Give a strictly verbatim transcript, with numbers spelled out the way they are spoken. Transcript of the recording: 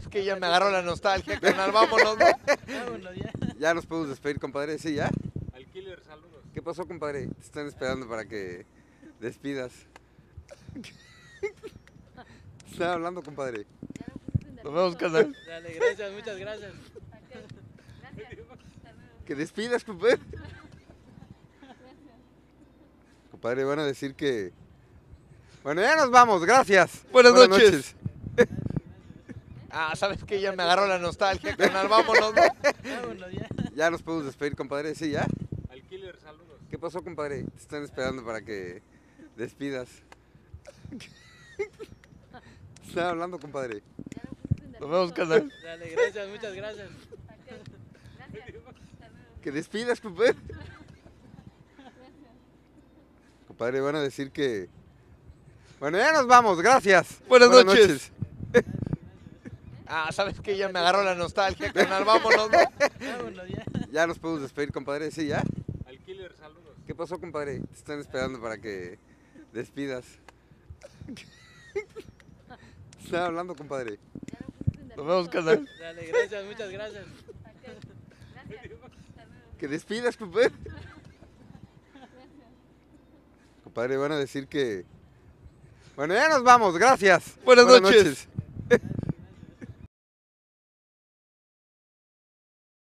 sabes que ya me agarró la nostalgia, carnal, vámonos. Vámonos ya. Ya nos podemos despedir, compadre. Sí, ya. Al Killer, saludos. ¿Qué pasó, compadre? Te están esperando para que despidas. Están hablando, compadre. Nos vemos, carnal. Dale, gracias, muchas gracias. Que despidas, compadre. Compadre, van a decir que... Bueno, ya nos vamos, gracias. Buenas noches. Ah, sabes que ya me agarró la nostalgia, carnal, vámonos. Vámonos ya. Ya nos podemos despedir, compadre. Sí, ya. Al Killer, saludos. ¿Qué pasó, compadre? Te están esperando para que despidas. Están hablando, compadre. Nos vemos, carnal. Dale, gracias, muchas gracias. Que despidas, compadre. Compadre, van a decir que... Bueno, ya nos vamos, gracias. Buenas noches. Ah, sabes que ya me agarró la nostalgia, carnal, vámonos. Vámonos ya. Ya nos podemos despedir, compadre. Sí, ya. Al Killer, saludos. ¿Qué pasó, compadre? Te están esperando para que despidas. Están hablando, compadre. Nos vemos, carnal. Dale, gracias, muchas gracias. Que despidas, compadre. Compadre, van a decir que... Bueno, ya nos vamos, gracias. Buenas noches.